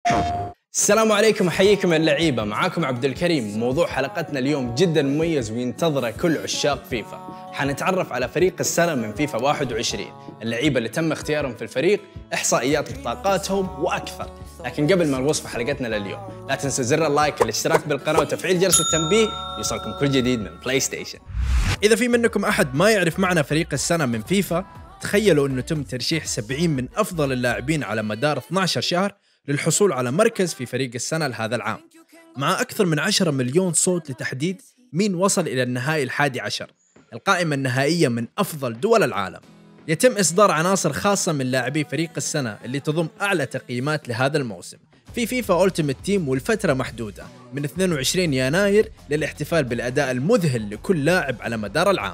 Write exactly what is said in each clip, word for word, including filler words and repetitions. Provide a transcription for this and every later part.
السلام عليكم وحييكم اللعيبة، معاكم عبد الكريم. موضوع حلقتنا اليوم جدا مميز وينتظره كل عشاق فيفا. حنتعرف على فريق السنة من فيفا واحد وعشرين، اللعيبة اللي تم اختيارهم في الفريق، إحصائيات بطاقاتهم وأكثر. لكن قبل ما نوصف حلقتنا لليوم، لا تنسوا زر اللايك، الاشتراك بالقناة وتفعيل جرس التنبيه يوصلكم كل جديد من بلاي ستيشن. إذا في منكم أحد ما يعرف معنى فريق السنة من فيفا، تخيلوا أنه تم ترشيح سبعين من أفضل اللاعبين على مدار اثني عشر شهر للحصول على مركز في فريق السنة لهذا العام، مع أكثر من عشرة مليون صوت لتحديد مين وصل إلى النهائي الحادي عشر، القائمة النهائية من أفضل دول العالم. يتم إصدار عناصر خاصة من لاعبي فريق السنة اللي تضم أعلى تقييمات لهذا الموسم في فيفا أولتيميت تيم، والفترة محدودة من اثنين وعشرين يناير للاحتفال بالأداء المذهل لكل لاعب على مدار العام.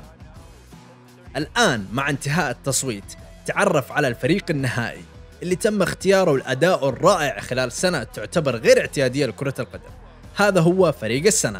الآن مع انتهاء التصويت تعرف على الفريق النهائي اللي تم اختياره لأدائه الرائع خلال سنة تعتبر غير اعتيادية لكرة القدم. هذا هو فريق السنة.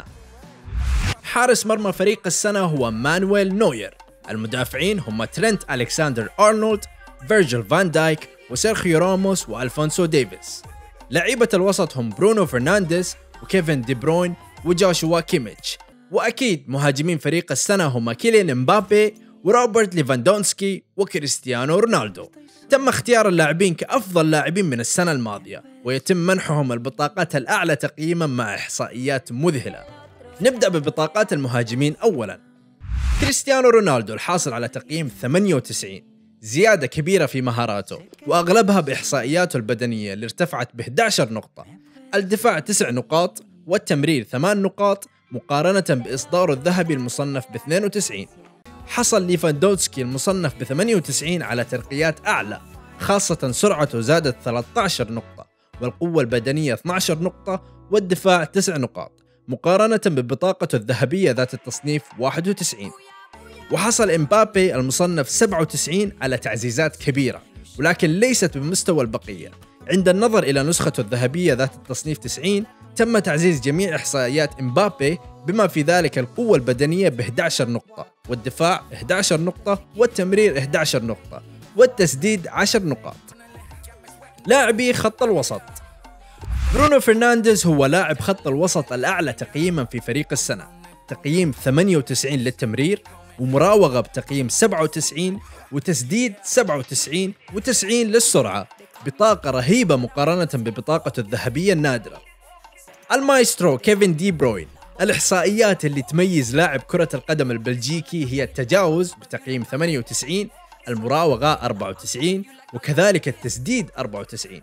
حارس مرمى فريق السنة هو مانويل نوير. المدافعين هم ترينت ألكساندر أرنولد، فيرجيل فان دايك، وسيرخيو راموس، وألفونسو ديفيس. لعيبة الوسط هم برونو فرنانديز، وكيفن دي بروين، وجوشوا كيميتش. وأكيد مهاجمين فريق السنة هم كيليان مبابي، وروبرت ليفاندونسكي، وكريستيانو رونالدو. تم اختيار اللاعبين كأفضل لاعبين من السنة الماضية، ويتم منحهم البطاقات الأعلى تقييما مع إحصائيات مذهلة. نبدأ ببطاقات المهاجمين أولا. كريستيانو رونالدو الحاصل على تقييم ثمانية وتسعين، زيادة كبيرة في مهاراته وأغلبها بإحصائياته البدنية اللي ارتفعت ب إحدى عشرة نقطة، الدفاع تسع نقاط، والتمرير ثمان نقاط، مقارنة بإصداره الذهبي المصنف ب اثنين وتسعين. حصل ليفاندونسكي المصنف ب ثمانية وتسعين على ترقيات أعلى، خاصة سرعته زادت ثلاثة عشر نقطة، والقوة البدنية اثني عشر نقطة، والدفاع تسع نقاط، مقارنة ببطاقته الذهبية ذات التصنيف واحد وتسعين. وحصل إمبابي المصنف سبعة وتسعين على تعزيزات كبيرة، ولكن ليست بمستوى البقية. عند النظر إلى نسخته الذهبية ذات التصنيف تسعين، تم تعزيز جميع إحصائيات إمبابي بما في ذلك القوة البدنية ب إحدى عشرة نقطة، والدفاع إحدى عشرة نقطة، والتمرير إحدى عشرة نقطة، والتسديد عشر نقاط. لاعبي خط الوسط. برونو فرنانديز هو لاعب خط الوسط الأعلى تقييما في فريق السنة، تقييم ثمانية وتسعين للتمرير، ومراوغة بتقييم سبعة وتسعين، وتسديد سبعة وتسعين، وتسعين للسرعة، بطاقة رهيبة مقارنة ببطاقته الذهبية النادرة. المايسترو كيفن دي بروين. الإحصائيات اللي تميز لاعب كرة القدم البلجيكي هي التجاوز بتقييم ثمانية وتسعين، المراوغة أربعة وتسعين، وكذلك التسديد أربعة وتسعين.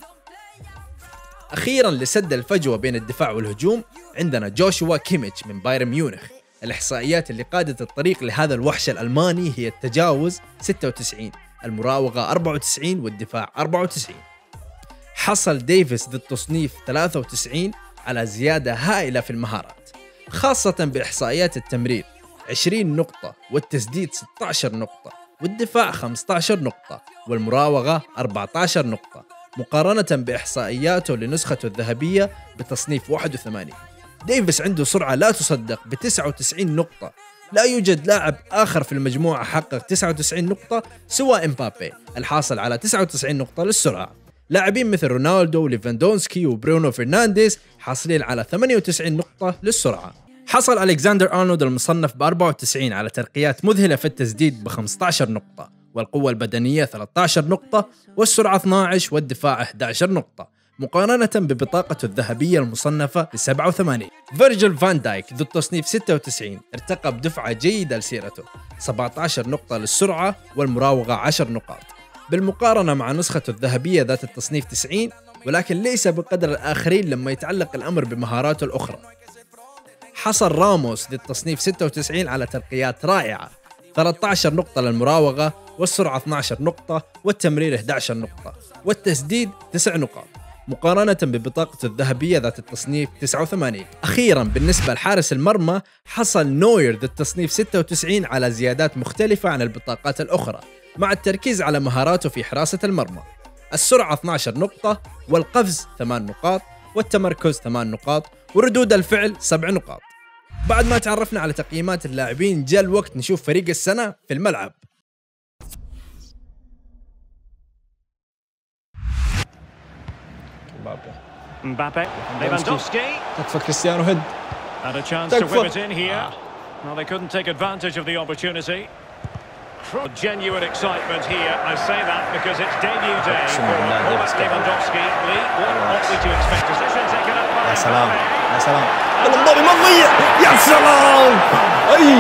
أخيراً لسد الفجوة بين الدفاع والهجوم عندنا جوشوا كيميتش من بايرن ميونخ. الإحصائيات اللي قادت الطريق لهذا الوحش الألماني هي التجاوز ستة وتسعين، المراوغة أربعة وتسعين، والدفاع أربعة وتسعين. حصل ديفيس ذو التصنيف ثلاثة وتسعين على زيادة هائلة في المهارات، خاصة بإحصائيات التمرير عشرين نقطة، والتسديد ستة عشر نقطة، والدفاع خمسة عشر نقطة، والمراوغة أربعة عشر نقطة، مقارنة بإحصائياته لنسخته الذهبية بتصنيف واحد وثمانين. ديفيس عنده سرعة لا تصدق ب تسعة وتسعين نقطة، لا يوجد لاعب آخر في المجموعة حقق تسعة وتسعين نقطة سوى إمبابي الحاصل على تسعة وتسعين نقطة للسرعة. لاعبين مثل رونالدو وليفاندونسكي وبرونو فرنانديز حاصلين على ثمانية وتسعين نقطة للسرعة. حصل ألكساندر أرنولد المصنف ب أربعة وتسعين على ترقيات مذهلة في التسديد ب خمسة عشر نقطة، والقوة البدنية ثلاثة عشر نقطة، والسرعة اثني عشر، والدفاع إحدى عشر نقطة، مقارنة ببطاقته الذهبية المصنفة ب سبعة وثمانين. فيرجيل فان دايك ذو التصنيف ستة وتسعين ارتقى بدفعة جيدة لسيرته، سبعة عشر نقطة للسرعة، والمراوغة عشر نقاط، بالمقارنة مع نسخته الذهبية ذات التصنيف تسعين، ولكن ليس بقدر الآخرين لما يتعلق الأمر بمهاراته الأخرى. حصل راموس ذو التصنيف ستة وتسعين على ترقيات رائعة، ثلاثة عشر نقطة للمراوغة، والسرعة اثني عشر نقطة، والتمرير إحدى عشر نقطة، والتسديد تسع نقاط، مقارنة ببطاقته الذهبية ذات التصنيف تسعة وثمانين. أخيراً بالنسبة لحارس المرمى، حصل نوير ذو التصنيف ستة وتسعين على زيادات مختلفة عن البطاقات الأخرى، مع التركيز على مهاراته في حراسة المرمى. السرعة اثني عشر نقطة، والقفز ثمان نقاط، والتمركز ثمان نقاط، وردود الفعل سبع نقاط. بعد ما تعرفنا على تقييمات اللاعبين، جاء الوقت نشوف فريق السنة في الملعب. Mbappe, Lewandowski, تكفى كريستيانو هيد. and a chance to whip it in here. Well, they couldn't take advantage of the opportunity. Genuine excitement here. I say that because it's debut day for Robert Lewandowski. Lee, what ought we to expect? Decision taken up by يا سلام Mbappe. يا سلام. الماضي ما تضيع. يا سلام. اي.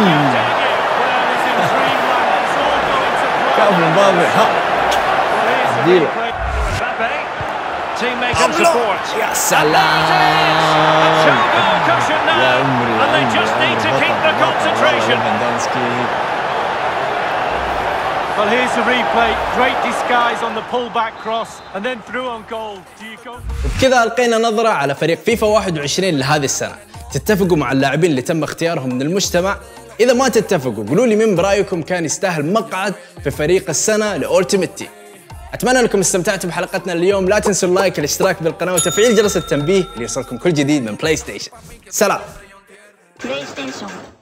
كفو مبابي ها. ديرو. Teammate support. يا سلام. يا عمري And they just need to keep the concentration. Well, here's the replay. Great disguise on the pullback cross and then through on goal. Do you go? وبكذا ألقينا نظرة على فريق فيفا واحد وعشرين لهذه السنة. تتفقوا مع اللاعبين اللي تم اختيارهم من المجتمع؟ إذا ما تتفقوا قولوا لي مين برأيكم كان يستاهل مقعد في فريق السنة لأولتيميت تيم. أتمنى أنكم استمتعتوا بحلقتنا اليوم. لا تنسوا اللايك، الاشتراك بالقناة وتفعيل جرس التنبيه ليصلكم كل جديد من بلاي ستيشن. سلام. PlayStation